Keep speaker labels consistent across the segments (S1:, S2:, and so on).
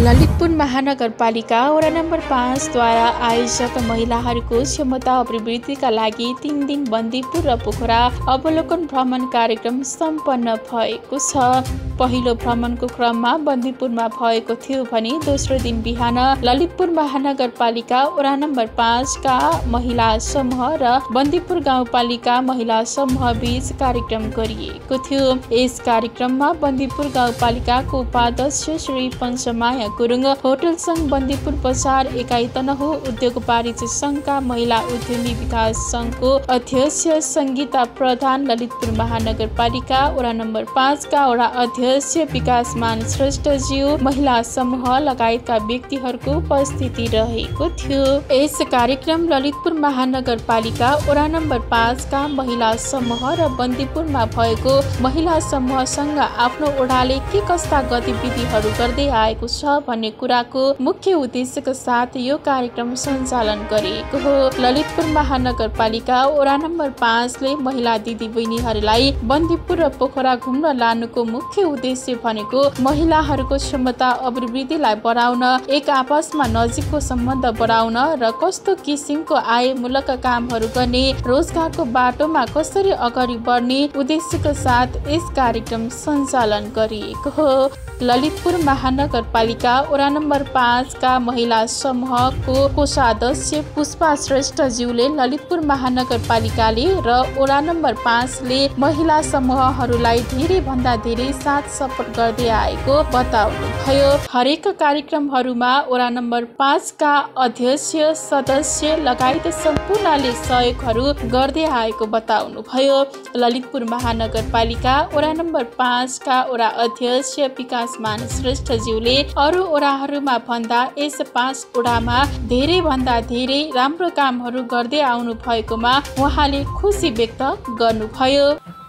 S1: ललितपुर महानगरपालिका वडा नम्बर 5 द्वारा आयोजक महिलाहरूको क्षमता अभिवृद्धिका लागि 3 दिन बन्दीपुर र पोखरा अवलोकन भ्रमण कार्यक्रम सम्पन्न भएको छ। पहिलो भ्रमणको क्रममा बन्दीपुरमा भएको थियो भने दोस्रो दिन बिहान ललितपुर महानगरपालिका वडा नम्बर 5 का महिला समूह र बन्दीपुर गाउँपालिका महिला समूह बीच कार्यक्रम गरिएको थियो। यस कार्यक्रममा बन्दीपुर गाउँपालिकाको उपाध्यक्ष श्री पञ्चमाया गुरुङ, होटल संघ बन्दीपुर बजार एकाइ तनहु उद्योग वाणिज्य संघका महिला उद्यमी विकास संघको अध्यक्ष संगीता प्रधान, ललितपुर महानगरपालिका वडा नम्बर 5 का वडा अध्यक्ष विकासमान श्रेष्ठज्यू, महिला समूह लगायतका व्यक्तिहरूको उपस्थिति रहेको थियो। यस कार्यक्रम ललितपुर महानगरपालिका वडा नम्बर 5 का महिला समूह र बन्दीपुरमा भएको महिला समूहसँग आफ्नो वडाले के कस्ता गतिविधिहरू गर्दै आएको छ भन्ने कुराको मुख्य उद्देश्यका साथ यो कार्यक्रम सञ्चालन गरिएको हो। ललितपुर महानगरपालिका वडा नम्बर 5 ले महिला दिदीबहिनीहरूलाई बन्दीपुर र पोखरा घुम्न लानुको मुख्य उद्देश्य भनेको महिलाहरूको क्षमता अभिवृद्धिलाई बढाउन, एक आपसमा नजिकको सम्बन्ध बढाउन र कस्तो किसिमको आयमूलक कामहरू गर्ने, रोजगारको बाटोमा कसरी अगाडि बढ्ने उद्देश्यका साथ यस कार्यक्रम सञ्चालन गरिएको हो। ललितपुर महानगरपालिका वडा नम्बर 5 का महिला समूहको कोषाध्यक्ष पुष्पा श्रेष्ठज्यूले ललितपुर महानगरपालिकाले र वडा नम्बर 5 ले महिला समूहहरूलाई धेरै भन्दा धेरै साथ सपोर्ट गर्दै आएको बताउनु भयो। हरेक कार्यक्रमहरूमा वडा नम्बर 5 का अध्यक्ष, सदस्य लगायत सम्पूर्णले सहयोगहरू गर्दै आएको बताउनु भयो। ललितपुर महानगरपालिका वडा नम्बर 5 का वडा अध्यक्ष विकासमान श्रेष्ठज्यूले अरू वडाहरूमा भन्दा यस 5 वडामा धेरै भन्दा धेरै राम्रो कामहरू गर्दै आउनु भएकोमा उहाँले खुसी व्यक्त गर्नुभयो।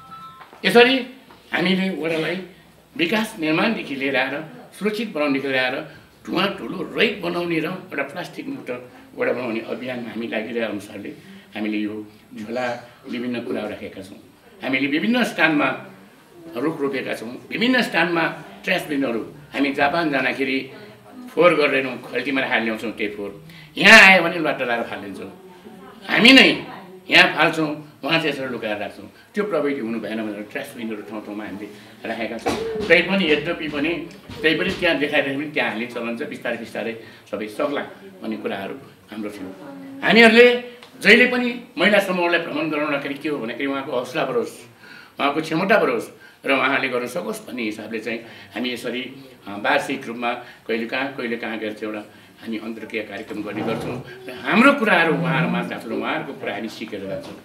S2: यसरी हामीले वडालाई विकास निर्माणदेखि लिएर आएर सुरक्षित बनाउनेदेखि लिएर आएर धुवा ठुलो रहित बनाउने र एउटा प्लास्टिक मुक्त वडा बनाउने अभियानमा हामी लागिरहेका अनुसारले हामीले यो झोला विभिन्न कुराहरू राखेका छौँ। हामीले विभिन्न स्थानमा रुख रोपेका छौँ। विभिन्न स्थानमा ट्रास बिनहरू हामी जापान जाँदाखेरि फोहोर गर्दैनौँ, खल्तीमा राखेर ल्याउँछौँ। त्यही फोहोर यहाँ आयो भने लट्टा लगाएर फालिदिन्छौँ। हामी नै यहाँ फाल्छौँ, उहाँ चाहिँ यसरी लुकाएर राख्छौँ। त्यो प्रविधि हुनु भएन भनेर ट्रास बिनहरू ठाउँ ठाउँमा हामीले राखेका छौँ। तैपनि यद्यपि पनि त्यहाँ देखाइदिए पनि त्यहाँ हाल्ने चलन चाहिँ बिस्तारै बिस्तारै सबै सक्ला भन्ने कुराहरू हाम्रो थियो। हामीहरूले जहिले पनि महिला समूहलाई भ्रमण गराउनखेरि के हो भन्दाखेरि उहाँको हौसला बढोस्, उहाँको क्षमता बढोस् र उहाँले गर्न सकोस् भन्ने हिसाबले चाहिँ हामी यसरी वार्षिक रूपमा कहिले कहाँ गएर चाहिँ एउटा हामी अन्तर्क्रिया कार्यक्रम गर्ने गर्छौँ र हाम्रो कुराहरू उहाँहरूमा जान्छौँ र उहाँहरूको कुरा हामी सिकेर जान्छौँ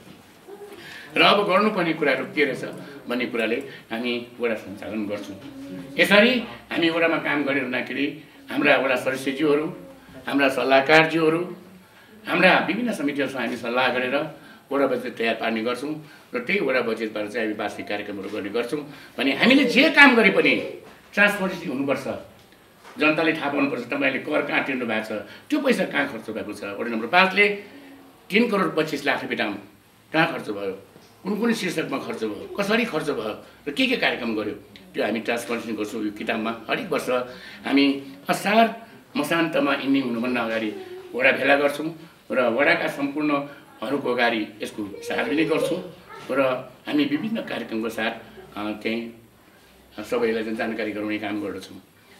S2: र अब गर्नुपर्ने कुराहरू के रहेछ भन्ने कुराले हामी वडा सञ्चालन गर्छौँ। यसरी हामी वडामा काम गरिरहँदाखेरि हाम्रा वडा सदस्यज्यूहरू, हाम्रा सल्लाहकारज्यूहरू, हाम्रा विभिन्न समितिहरूसँग हामी सल्लाह गरेर वडा बजेट तयार पार्ने गर्छौँ र त्यही वडा बजेटबाट चाहिँ हामी वार्षिक कार्यक्रमहरू गर्ने गर्छौँ। भने हामीले जे काम गरे पनि ट्रान्सपोर्टेसन हुनुपर्छ, जनताले थाहा पाउनुपर्छ तपाईँले कर कहाँ तिर्नु भएको छ, त्यो पैसा कहाँ खर्च भएको छ। वडा नम्बर 5 ले 3 करोड 25 लाख रुपियाँ कहाँ खर्च भयो, कुन शीर्षकमा खर्च भयो, कसरी खर्च भयो र के कार्यक्रम गर्यो, त्यो हामी ट्रान्सपोर्टेसन गर्छौँ। यो किताबमा हरेक वर्ष हामी असार मसान्तमा इन्डिङ हुनुभन्दा अगाडि वडा भेला गर्छौँ र वडाका सम्पूर्णहरूको अगाडि यसको सार्वजनिक गर्छौँ र हामी विभिन्न कार्यक्रमको साथ त्यहीँ सबैलाई जानकारी गराउने काम गर्दछौँ।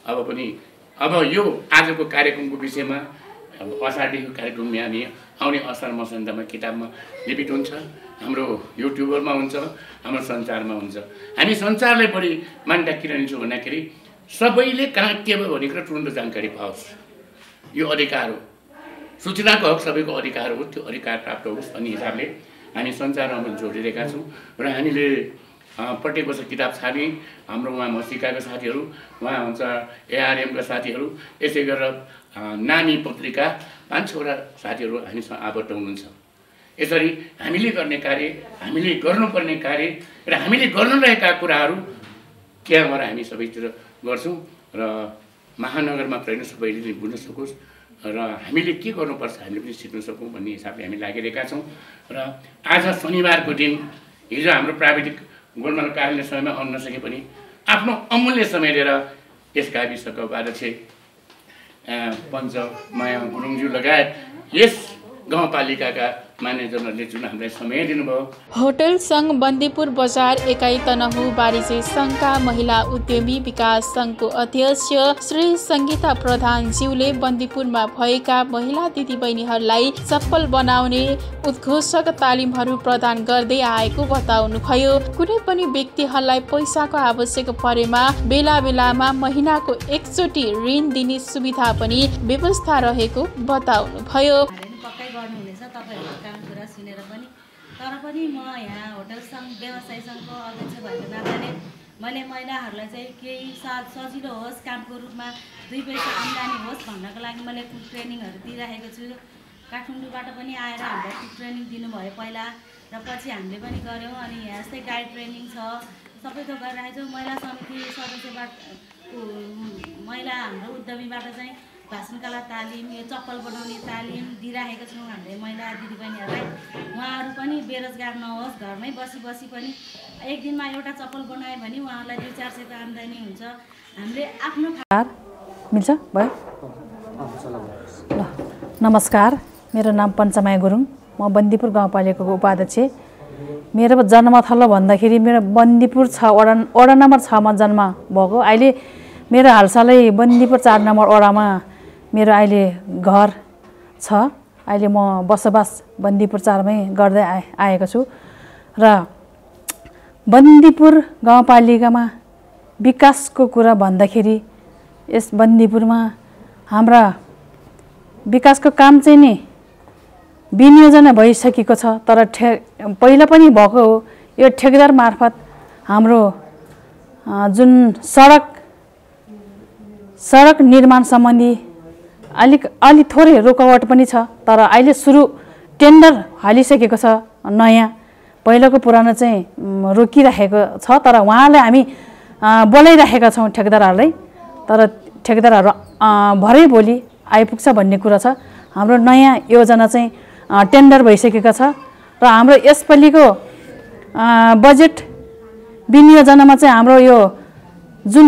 S2: अब यो आजको कार्यक्रमको विषयमा असारदेखिको कार्यक्रममा हामी आउने असार मसान्तमा किताबमा लिपित हुन्छ, हाम्रो युट्युबरमा हुन्छ, हाम्रो सञ्चारमा हुन्छ। हामी सञ्चारलाई बढी मान्यता किन दिन्छौँ भन्दाखेरि सबैले कहाँ के भयो भन्ने कुरा तुरन्त जानकारी पाओस्। यो अधिकार हो, सूचनाको हक सबैको अधिकार हो, त्यो अधिकार प्राप्त होस् भन्ने हिसाबले हामी सञ्चारमा पनि जोडिरहेका छौँ र हामीले प्रत्येक वर्ष किताब छाने हाम्रो उहाँ मसिकाका साथीहरू, उहाँ हुन्छ एआरएमका साथीहरू, यसै गरेर नानी पत्रिका 5-6वटा साथीहरू हामीसँग आबद्ध हुनुहुन्छ। यसरी हामीले गर्ने कार्य, हामीले गर्नुपर्ने कार्य र हामीले गर्नुरहेका कुराहरू त्यहाँबाट हामी सबैतिर गर्छौँ र महानगर मात्र होइन सबैले बुझ्न सकोस् र हामीले के गर्नुपर्छ हामीले पनि सिक्न सकौँ भन्ने हिसाबले हामी लागिरहेका छौँ। र आज शनिबारको दिन हिजो हाम्रो प्राविधिक गोलमाल कार्यालय समयमा आउन नसके पनि आफ्नो अमूल्य समय लिएर यस गाविसका अध्यक्ष पञ्चमाया गुरुङज्यू लगायत यस गाउँपालिकाका म्यानेजरहरूले जुन हामीलाई समय दिनुभयो।
S1: होटल सङ्घ बन्दीपुर बजार एकाइ तनहु बारिजे सङ्घका महिला उद्यमी विकास सङ्घको अध्यक्ष श्री सङ्गीता प्रधानज्यूले बन्दीपुरमा भएका महिला दिदीबहिनीहरूलाई चप्पल बनाउने उद्घोषक तालिमहरू प्रदान गर्दै आएको बताउनुभयो। कुनै पनि व्यक्तिहरूलाई पैसाको आवश्यक परेमा बेला बेलामा महिनाको एकचोटि ऋण दिने सुविधा पनि व्यवस्था रहेको बताउनुभयो।
S3: गर्नुहुनेछ तपाईँहरूको काम कुरा सुनेर पनि। तर पनि म यहाँ होटल सङ्घ व्यवसाय सङ्घको अध्यक्ष भएको नाताले मैले महिलाहरूलाई चाहिँ केही सजिलो होस्, कामको रूपमा 2 पैसा आम्दानी होस् भन्नको लागि मैले कुक ट्रेनिङहरू दिइराखेको छु। काठमाडौँबाट पनि आएर हामीलाई कुक ट्रेनिङ दिनुभयो पहिला, र पछि हामीले पनि गऱ्यौँ। अनि यहाँ यस्तै गाइड ट्रेनिङ छ, सबै थोक गरिरहेको छौँ। महिला समिति सदस्यबाट महिला हाम्रो उद्यमीबाट चाहिँ भाषणकला तालिम, यो चप्पल बनाउने तालिम दिइराखेका छौँ हामीले महिला दिदीबहिनीहरूलाई। उहाँहरू पनि बेरोजगार नहोस्, घरमै बसी पनि एक दिनमा एउटा चप्पल बनायो भने उहाँहरूलाई 200-400 को आम्दानी हुन्छ। हामीले आफ्नो
S4: मिल्छ भयो। ल नमस्कार, मेरो नाम पञ्चमाया गुरुङ, म बन्दीपुर गाउँपालिकाको उपाध्यक्ष। मेरो जन्मथलो भन्दाखेरि मेरो बन्दीपुर 6 वडा नम्बर 6 मा जन्म भएको। अहिले मेरो हालसालै बन्दीपुर 4 नम्बर वडामा मेरो अहिले घर छ। अहिले म बसोबास बन्दीपुर 4 मै गर्दै आएको छु। र बन्दीपुर गाउँपालिकामा विकासको कुरा भन्दाखेरि यस बन्दीपुरमा हाम्रा विकासको काम चाहिँ नि विनियोजना भइसकेको छ। तर पहिला पनि भएको हो। यो ठेकेदार मार्फत हाम्रो जुन सडक निर्माण सम्बन्धी अलि थोरै रोकावट पनि छ। तर अहिले टेन्डर हालिसकेको छ नयाँ। पहिलाको पुरानो चाहिँ रोकिराखेको छ। तर उहाँलाई हामी बोलाइराखेका छौँ ठेकेदारहरूलाई। तर ठेकेदारहरू भरे भोलि आइपुग्छ भन्ने कुरा छ। हाम्रो नयाँ योजना चाहिँ टेन्डर भइसकेको छ। र हाम्रो यसपालिको बजेट विनियोजनामा चाहिँ हाम्रो यो जुन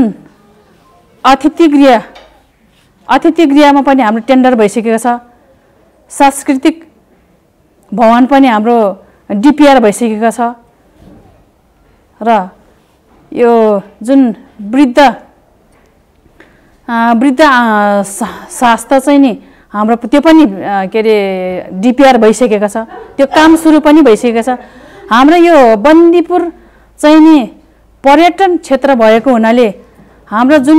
S4: अतिथि गृहमा पनि हाम्रो टेन्डर भइसकेको छ। सांस्कृतिक भवन पनि हाम्रो डिपिआर भइसकेको छ। र यो जुन वृद्ध स्वास्थ्य चाहिँ नि हाम्रो त्यो पनि के अरे डिपिआर भइसकेको छ। त्यो काम सुरु पनि भइसकेको छ। हाम्रो यो बन्दीपुर चाहिँ नि पर्यटन क्षेत्र भएको हुनाले हाम्रो जुन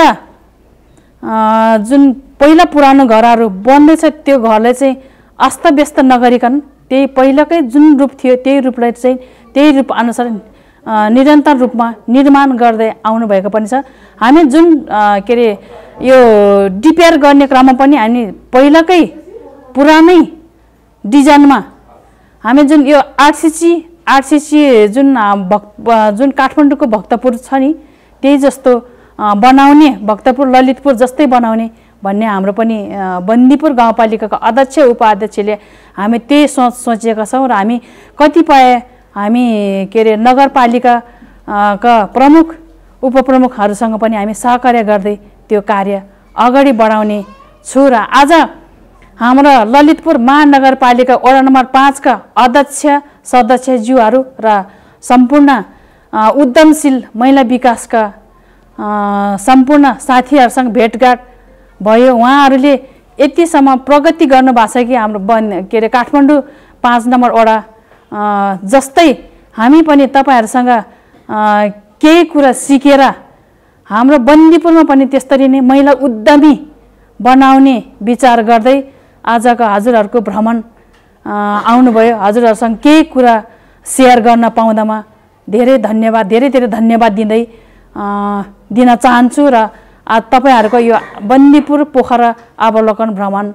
S4: पहिला पुरानो घरहरू बन्दैछ त्यो घरलाई चाहिँ अस्तव्यस्त नगरिकन त्यही पहिलाकै जुन रूप थियो त्यही रूपलाई चाहिँ त्यही रूप अनुसार निरन्तर रूपमा निर्माण गर्दै आउनु भएको पनि छ। हामी जुन के अरे यो डिपिआर गर्ने क्रममा पनि हामी पहिलाकै पुरानै डिजाइनमा हामी जुन यो आरसीसी जुन काठमाडौँको भक्तपुर छ नि त्यही जस्तो बनाउने, भक्तपुर ललितपुर जस्तै बनाउने भन्ने हाम्रो पनि बन्दीपुर गाउँपालिकाको अध्यक्ष उपाध्यक्षले हामी त्यही सोचेका छौँ। र हामी कतिपय हामी के अरे नगरपालिकाका प्रमुख उपप्रमुखहरूसँग पनि हामी सहकार्य गर्दै त्यो कार्य अगाडि बढाउने छु। र आज हाम्रो ललितपुर महानगरपालिका वडा नम्बर 5 का अध्यक्ष सदस्यज्यूहरू र सम्पूर्ण उद्यमशील महिला विकासका सम्पूर्ण साथीहरूसँग भेटघाट भयो। उहाँहरूले यतिसम्म प्रगति गर्नुभएको छ कि हाम्रो के अरे काठमाडौँ 5 नम्बर वडा जस्तै हामी पनि तपाईँहरूसँग केही कुरा सिकेर हाम्रो बन्दीपुरमा पनि त्यसरी नै महिला उद्यमी बनाउने विचार गर्दै आजको हजुरहरूको भ्रमण आउनुभयो। हजुरहरूसँग केही कुरा सेयर गर्न पाउँदामा धेरै धन्यवाद दिन चाहन्छु। र तपाईँहरूको यो बन्दीपुर पोखरा अवलोकन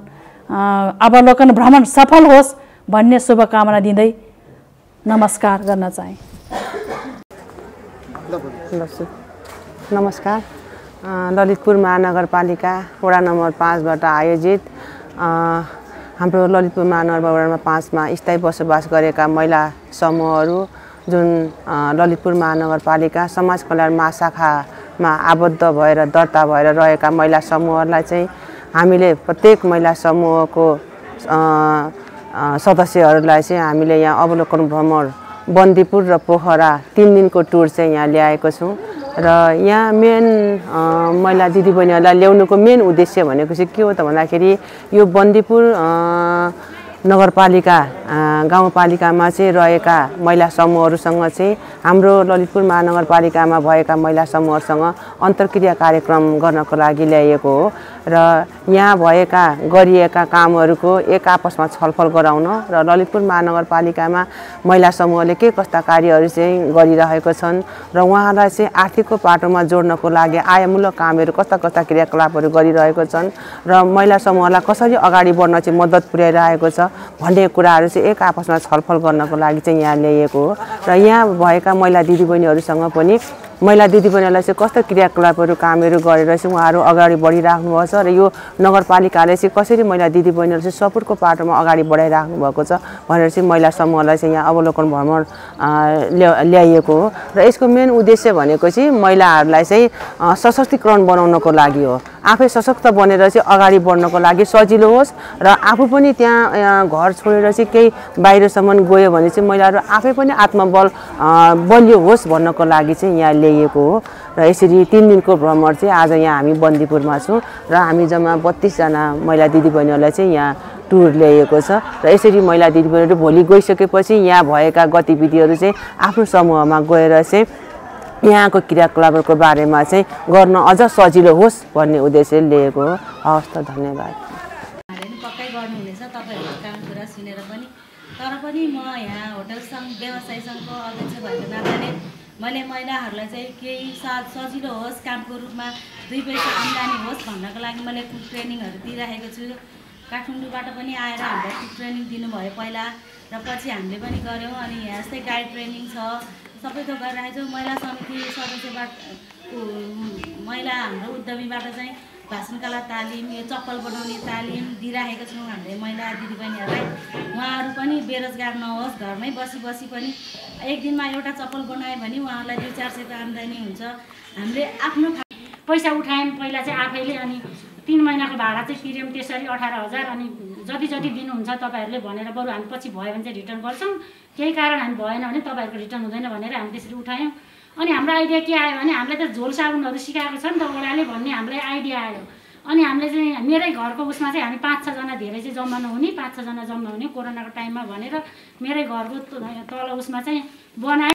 S4: भ्रमण सफल होस् भन्ने शुभकामना दिँदै नमस्कार गर्न चाहे।
S5: नमस्कार। ललितपुर महानगरपालिका वडा नम्बर 5बाट आयोजित हाम्रो ललितपुर महानगरपालिका 5 मा स्थायी बसोबास गरेका महिला समूहहरू जुन ललितपुर महानगरपालिका समाज कल्याण महाशाखामा आबद्ध भएर दर्ता भएर रहेका महिला समूहहरूलाई चाहिँ हामीले प्रत्येक महिला समूहको सदस्यहरूलाई चाहिँ हामीले यहाँ अवलोकन भ्रमण बन्दीपुर र पोखरा 3 दिनको टुर चाहिँ यहाँ ल्याएको छौँ र यहाँ मेन महिला दिदीबहिनीहरूलाई ल्याउनुको मेन उद्देश्य भनेको चाहिँ के हो त भन्दाखेरि यो बन्दीपुर नगरपालिका गाउँपालिकामा चाहिँ रहेका महिला समूहहरूसँग चाहिँ हाम्रो ललितपुर महानगरपालिकामा भएका महिला समूहहरूसँग अन्तर्क्रिया कार्यक्रम गर्नको लागि ल्याइएको हो र यहाँ भएका गरिएका कामहरूको एक आपसमा छलफल गराउन र ललितपुर महानगरपालिकामा महिला समूहले के कस्ता कार्यहरू चाहिँ गरिरहेको छन् र उहाँलाई चाहिँ आर्थिकको पाटोमा जोड्नको लागि आयमूलक कामहरू कस्ता कस्ता क्रियाकलापहरू गरिरहेको छन् र महिला समूहलाई कसरी अगाडि बढ्न चाहिँ मद्दत पुर्याइरहेको छ भन्ने कुराहरू चाहिँ एक आपसमा छलफल गर्नको लागि चाहिँ यहाँ ल्याइएको हो र यहाँ भएका महिला दिदीबहिनीहरूसँग पनि महिला दिदीबहिनीलाई चाहिँ कस्तो क्रियाकलापहरू कामहरू गरेर चाहिँ उहाँहरू अगाडि बढिराख्नु भएको छ र यो नगरपालिकाले चाहिँ कसरी महिला दिदीबहिनीहरू चाहिँ सपोर्टको पाटोमा अगाडि बढाइराख्नु भएको छ भनेर चाहिँ महिला समूहलाई चाहिँ यहाँ अवलोकन भ्रमण ल्याइएको हो र यसको मेन उद्देश्य भनेको चाहिँ महिलाहरूलाई चाहिँ सशक्तिकरण बनाउनको लागि हो। आफै सशक्त बनेर चाहिँ अगाडि बढ्नको लागि सजिलो होस् र आफू पनि त्यहाँ घर छोडेर चाहिँ केही बाहिरसम्म गयो भने चाहिँ महिलाहरू आफै पनि आत्मबल बलियो होस् भन्नको लागि चाहिँ यहाँ ल्याइएको हो र यसरी 3 दिनको भ्रमण चाहिँ आज यहाँ हामी बन्दीपुरमा छौँ र हामी जम्मा 32 जना महिला दिदीबहिनीहरूलाई चाहिँ यहाँ टुर ल्याइएको छ र यसरी महिला दिदीबहिनीहरू भोलि गइसकेपछि यहाँ भएका गतिविधिहरू चाहिँ आफ्नो समूहमा गएर चाहिँ यहाँको क्रियाकलापहरूको बारेमा चाहिँ गर्न अझ सजिलो होस् भन्ने उद्देश्य लिएको हो। हवस् त, धन्यवाद।
S3: पक्कै गर्नुहुनेछ तपाईँहरूको काम कुरा सुनेर पनि। तर पनि म यहाँ होटल सङ्घ व्यवसाय सङ्घको अध्यक्ष भएको नाताले मैले महिलाहरूलाई चाहिँ केही सजिलो होस्, कामको रूपमा 2 पैसा आम्दानी होस् भन्नको लागि मैले कुक ट्रेनिङहरू दिइरहेको छु। काठमाडौँबाट पनि आएर हामीलाई कुक ट्रेनिङ दिनुभयो पहिला र पछि हामीले पनि गऱ्यौँ। अनि यहाँ यस्तै गाइड ट्रेनिङ छ, सबै थोक गरिरहेको छौँ। महिला समिति सदस्यबाट महिला हाम्रो उद्यमीबाट चाहिँ भाषणकला तालिम, यो चप्पल बनाउने तालिम दिइरहेको छौँ हामीले महिला दिदीबहिनीहरूलाई। उहाँहरू पनि बेरोजगार नहोस्, घरमै बसी बसी पनि एक दिनमा एउटा चप्पल बनायो भने उहाँहरूलाई 200-400 को आम्दानी हुन्छ। हामीले आफ्नो
S6: पैसा उठायौँ पहिला चाहिँ आफैले, अनि 3 महिनाको भाडा चाहिँ तिर्यौँ त्यसरी 18,000। अनि जति जति दिनुहुन्छ तपाईँहरूले भनेर बरु हामी पछि भयो भने चाहिँ रिटर्न गर्छौँ, केही कारण हामी भएन भने तपाईँहरूको रिटर्न हुँदैन भनेर हामी त्यसरी उठायौँ। अनि हाम्रो आइडिया के आयो भने हामीले त झोल साबुनहरू सिकाएको छ नि त ओडाले भन्ने हामीलाई आइडिया आयो। अनि हामीले चाहिँ मेरै घरको उसमा चाहिँ हामी 5-6 जना धेरै चाहिँ जम्मा नहुने, 5-6 जना जम्मा हुने कोरोनाको टाइममा भनेर मेरै घरको तल उसमा चाहिँ बनायो।